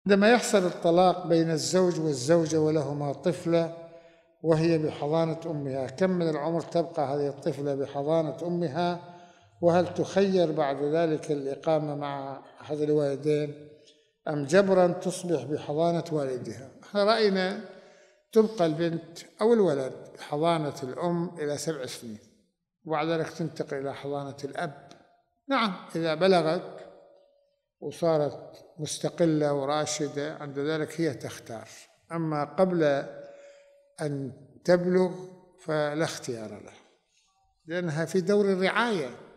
عندما يحصل الطلاق بين الزوج والزوجة ولهما طفلة وهي بحضانة أمها، كم من العمر تبقى هذه الطفلة بحضانة أمها؟ وهل تخير بعد ذلك الإقامة مع أحد الوالدين أم جبراً تصبح بحضانة والدها؟ احنا رأينا تبقى البنت أو الولد بحضانة الأم إلى 7 سنين، وبعد ذلك تنتقل إلى حضانة الأب. نعم، إذا بلغت وصارت مستقلة وراشدة عند ذلك هي تختار، أما قبل أن تبلغ فلا اختيار لها، لأنها في دور الرعاية.